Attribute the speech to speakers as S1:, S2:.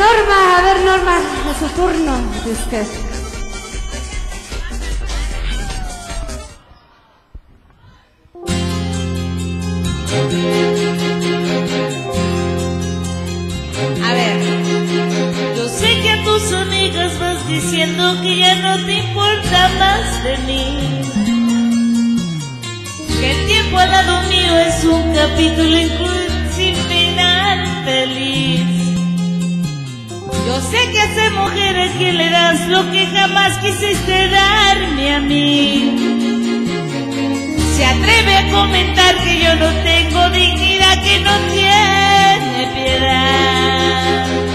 S1: Norma, a ver, Norma, es su turno de usted.
S2: A ver, yo sé que a tus amigas vas diciendo que ya no te importa más de mí, que el tiempo al lado mío es un capítulo sin final feliz. Yo sé que a esa mujer a quien le das lo que jamás quisiste darme a mí, se atreve a comentar que yo no tengo dignidad, que no tiene piedad.